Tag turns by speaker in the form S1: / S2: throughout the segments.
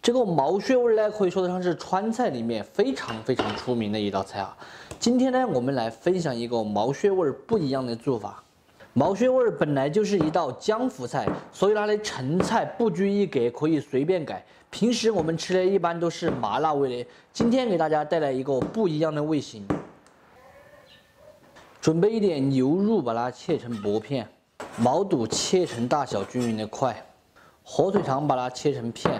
S1: 这个毛血味呢，可以说得上是川菜里面非常出名的一道菜啊。今天呢，我们来分享一个毛血味不一样的做法。毛血味本来就是一道江湖菜，所以它的成菜不拘一格，可以随便改。平时我们吃的一般都是麻辣味的，今天给大家带来一个不一样的味型。准备一点牛肉，把它切成薄片；毛肚切成大小均匀的块；火腿肠把它切成片。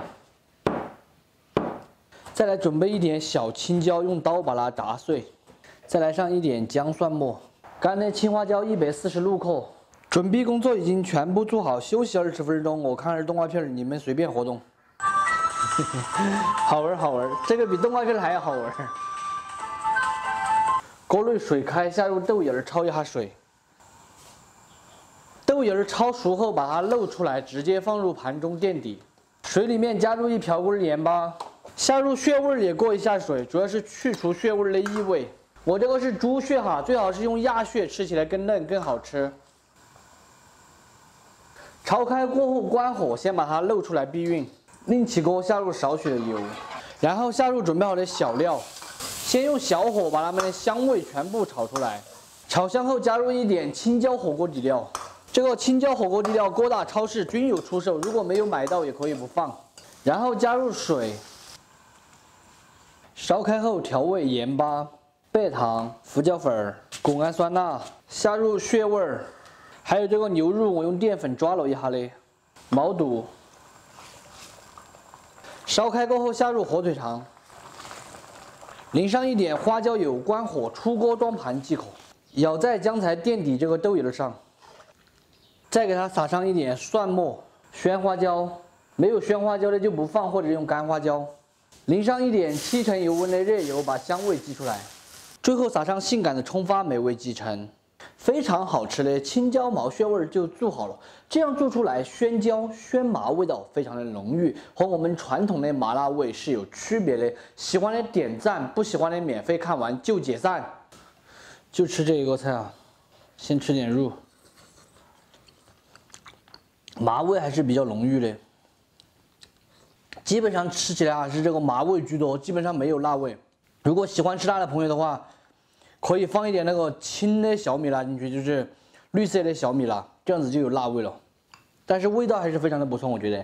S1: 再来准备一点小青椒，用刀把它砸碎。再来上一点姜蒜末，干的青花椒140入口。准备工作已经全部做好，休息20分钟。我看是动画片，你们随便活动。好玩好玩，这个比动画片还要好玩。锅内水开，下入豆芽儿，焯一下水。豆芽儿焯熟后，把它漏出来，直接放入盘中垫底。水里面加入1瓢锅盐巴。 下入血味也过一下水，主要是去除血味的异味。我这个是猪血哈，最好是用鸭血，吃起来更嫩更好吃。焯开过后关火，先把它漏出来避孕。另起锅下入少许的油，然后下入准备好的小料，先用小火把它们的香味全部炒出来。炒香后加入一点青椒火锅底料，这个青椒火锅底料各大超市均有出售，如果没有买到也可以不放。然后加入水。 烧开后调味盐巴、白糖、胡椒粉、谷氨酸钠，下入血味儿，还有这个牛肉，我用淀粉抓了一下的，毛肚。烧开过后下入火腿肠，淋上一点花椒油，关火出锅端盘即可。舀在刚才垫底这个豆芽上，再给它撒上一点蒜末、鲜花椒，没有鲜花椒的就不放，或者用干花椒。 淋上一点7成油温的热油，把香味激出来。最后撒上性感的葱花，美味即成。非常好吃的青椒毛血味就做好了。这样做出来，鲜椒、鲜麻味道非常的浓郁，和我们传统的麻辣味是有区别的。喜欢的点赞，不喜欢的免费看完就解散。就吃这一个菜啊，先吃点肉，麻味还是比较浓郁的。 基本上吃起来还是这个麻味居多，基本上没有辣味。如果喜欢吃辣的朋友的话，可以放一点那个青的小米辣进去，就是绿色的小米辣，这样子就有辣味了。但是味道还是非常的不错，我觉得。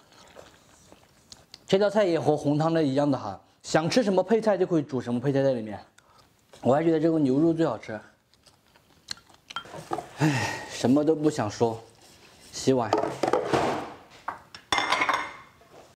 S1: 这道菜也和红汤的一样的哈，想吃什么配菜就可以煮什么配菜在里面。我还觉得这个牛肉最好吃。唉，什么都不想说，洗碗。